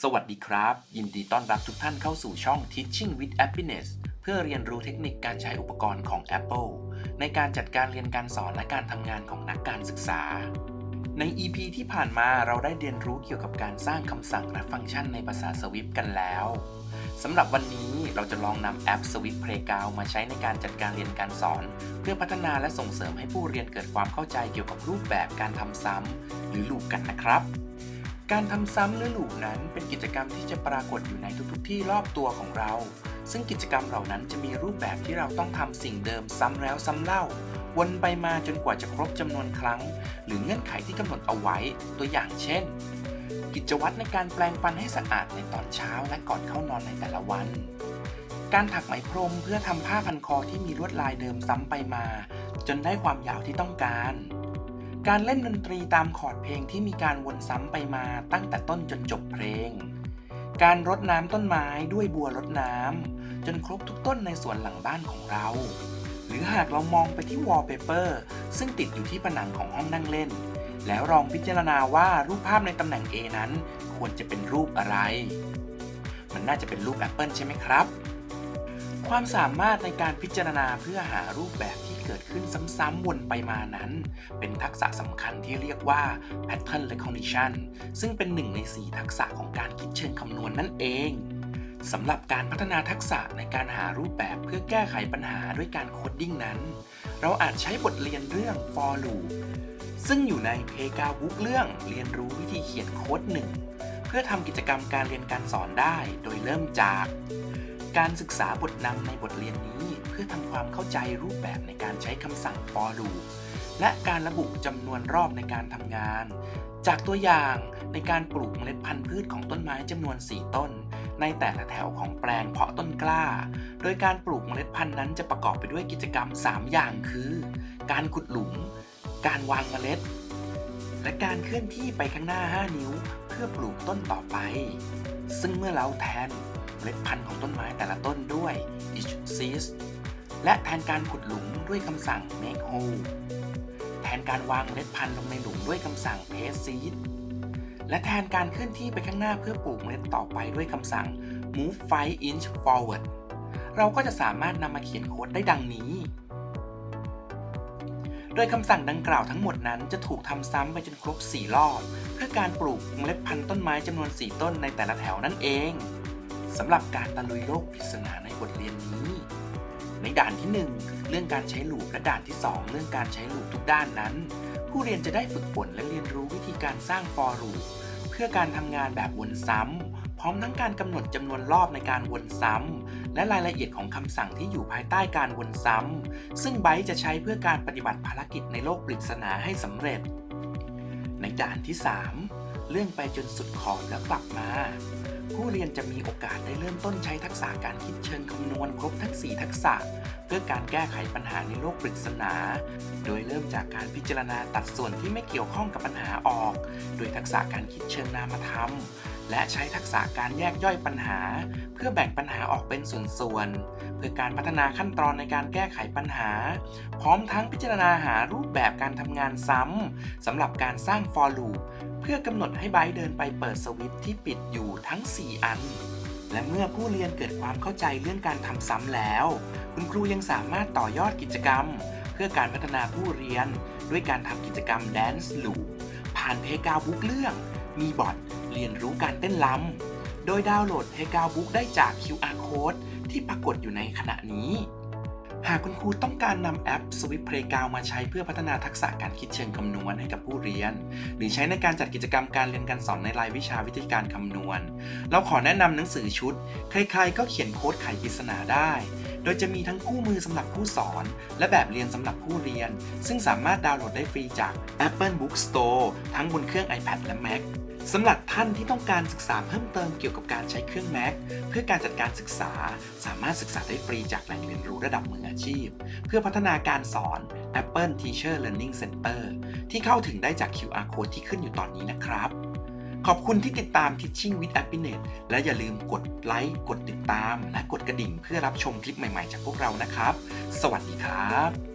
สวัสดีครับยินดีต้อนรับทุกท่านเข้าสู่ช่อง Teaching with Happiness เพื่อเรียนรู้เทคนิคการใช้อุปกรณ์ของ Apple ในการจัดการเรียนการสอนและการทำงานของนักการศึกษาใน EP ที่ผ่านมาเราได้เรียนรู้เกี่ยวกับการสร้างคำสั่งและฟังก์ชันในภาษา Swift กันแล้วสำหรับวันนี้เราจะลองนำแอป Swift Playground มาใช้ในการจัดการเรียนการสอนเพื่อพัฒนาและส่งเสริมให้ผู้เรียนเกิดความเข้าใจเกี่ยวกับรูปแบบการทำซ้ำหรือลูปกันนะครับการทำซ้ำหรือลูปนั้นเป็นกิจกรรมที่จะปรากฏอยู่ในทุกๆที่รอบตัวของเราซึ่งกิจกรรมเหล่านั้นจะมีรูปแบบที่เราต้องทำสิ่งเดิมซ้ำแล้วซ้ำเล่าวนไปมาจนกว่าจะครบจำนวนครั้งหรือเงื่อนไขที่กำหนดเอาไว้ตัวอย่างเช่นกิจวัตรในการแปรงฟันให้สะอาดในตอนเช้าและก่อนเข้านอนในแต่ละวันการถักไหมพรมเพื่อทำผ้าพันคอที่มีลวดลายเดิมซ้ำไปมาจนได้ความยาวที่ต้องการการเล่นดนตรีตามคอร์ดเพลงที่มีการวนซ้ำไปมาตั้งแต่ต้นจนจบเพลงการรดน้ำต้นไม้ด้วยบัวรดน้ำจนครบทุกต้นในสวนหลังบ้านของเราหรือหากเรามองไปที่วอลเปเปอร์ซึ่งติดอยู่ที่ผนังของห้องนั่งเล่นแล้วลองพิจารณาว่ารูปภาพในตำแหน่ง A นั้นควรจะเป็นรูปอะไรมันน่าจะเป็นรูปแอปเปิลใช่ไหมครับความสามารถในการพิจารณาเพื่อหารูปแบบที่เกิดขึ้นซ้ำๆวนไปมานั้นเป็นทักษะสำคัญที่เรียกว่า Pattern Recognition ซึ่งเป็น1 ใน 4 ทักษะของการคิดเชิงคำนวณนั่นเองสำหรับการพัฒนาทักษะในการหารูปแบบเพื่อแก้ไขปัญหาด้วยการโคดดิ้งนั้นเราอาจใช้บทเรียนเรื่อง For Loop ซึ่งอยู่ใน Playground Book เรื่องเรียนรู้วิธีเขียนโค้ด1เพื่อทำกิจกรรมการเรียนการสอนได้โดยเริ่มจากการศึกษาบทนำในบทเรียนนี้เพื่อทำความเข้าใจรูปแบบในการใช้คำสั่ง for loop และการระบุจำนวนรอบในการทำงานจากตัวอย่างในการปลูกเมล็ดพันธุ์พืชของต้นไม้จำนวน4ต้นในแต่ละแถวของแปลงเพาะต้นกล้าโดยการปลูกเมล็ดพันธุ์นั้นจะประกอบไปด้วยกิจกรรม3อย่างคือการขุดหลุมการวางเมล็ดและการเคลื่อนที่ไปข้างหน้า5นิ้วเพื่อปลูกต้นต่อไปซึ่งเมื่อเราแทนเมล็ดพันธุ์ของต้นไม้แต่ละต้นด้วย each seed และแทนการขุดหลุมด้วยคำสั่ง make hole แทนการวางเมล็ดพันธุ์ลงในหลุมด้วยคำสั่ง place seed และแทนการเคลื่อนที่ไปข้างหน้าเพื่อปลูกเมล็ดต่อไปด้วยคำสั่ง move 5 inch forward เราก็จะสามารถนำมาเขียนโค้ดได้ดังนี้โดยคำสั่งดังกล่าวทั้งหมดนั้นจะถูกทำซ้ำไปจนครบ4รอบเพื่อการปลูกเมล็ดพันธุ์ต้นไม้จำนวน4ต้นในแต่ละแถวนั่นเองสำหรับการตะลุยโลกปริศนาในบทเรียนนี้ในด่านที่1เรื่องการใช้ลูปและด่านที่2เรื่องการใช้ลูปทุกด้านนั้นผู้เรียนจะได้ฝึกฝนและเรียนรู้วิธีการสร้าง for loop เพื่อการทำงานแบบวนซ้ำพร้อมทั้งการกำหนดจำนวนรอบในการวนซ้ำและรายละเอียดของคำสั่งที่อยู่ภายใต้การวนซ้ำซึ่งไบต์จะใช้เพื่อการปฏิบัติภารกิจในโลกปริศนาให้สำเร็จในด่านที่3เรื่องไปจนสุดขอบแล้วกลับมาผู้เรียนจะมีโอกาสได้เริ่มต้นใช้ทักษะการคิดเชิงคำนวณครบทั้ง4ทักษะเพื่อการแก้ไขปัญหาในโลกปริศนาโดยเริ่มจากการพิจารณาตัดส่วนที่ไม่เกี่ยวข้องกับปัญหาออกโดยทักษะการคิดเชิงนามธรรมและใช้ทักษะการแยกย่อยปัญหาเพื่อแบ่งปัญหาออกเป็นส่วนๆเพื่อการพัฒนาขั้นตอนในการแก้ไขปัญหาพร้อมทั้งพิจารณาหารูปแบบการทำงานซ้ำสำหรับการสร้าง for loop เพื่อกำหนดให้ไบต์เดินไปเปิดสวิตช์ที่ปิดอยู่ทั้ง4อันและเมื่อผู้เรียนเกิดความเข้าใจเรื่องการทำซ้ำแล้วคุณครูยังสามารถต่อยอดกิจกรรมเพื่อการพัฒนาผู้เรียนด้วยการทำกิจกรรม Dance Loop ผ่าน Playground Book เรื่องมีบอทเรียนรู้การเต้นรำโดยดาวน์โหลด Playground Book ได้จาก QR Code ที่ปรากฏอยู่ในขณะนี้หากคุณครูต้องการนำแอป Swift Playground มาใช้เพื่อพัฒนาทักษะการคิดเชิงคำนวณให้กับผู้เรียนหรือใช้ในการจัดกิจกรรมการเรียนการสอนในรายวิชาวิธีการคำนวณเราขอแนะนำหนังสือชุดใครๆก็เขียนโค้ดไขปริศนาได้โดยจะมีทั้งคู่มือสำหรับผู้สอนและแบบเรียนสำหรับผู้เรียนซึ่งสามารถดาวน์โหลดได้ฟรีจาก Apple Book Store ทั้งบนเครื่อง iPad และ Macสำหรับท่านที่ต้องการศึกษาเพิ่มเติมเกี่ยวกับการใช้เครื่อง Mac เพื่อการจัดการศึกษาสามารถศึกษาได้ฟรีจากแหล่งเรียนรู้ระดับมืออาชีพเพื่อพัฒนาการสอน Apple Teacher Learning Center ที่เข้าถึงได้จาก QR Code ที่ขึ้นอยู่ตอนนี้นะครับขอบคุณที่ติดตาม Teaching with Happiness และอย่าลืมกดไลค์กดติดตามและกดกระดิ่งเพื่อรับชมคลิปใหม่ๆจากพวกเรานะครับสวัสดีครับ